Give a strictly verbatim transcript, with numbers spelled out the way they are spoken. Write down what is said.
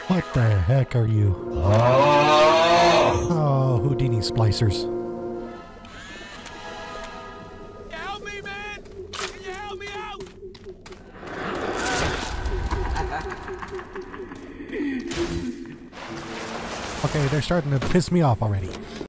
What the heck are you? Oh, Houdini Splicers. Help me, man! Can you help me out? Okay, they're starting to piss me off already.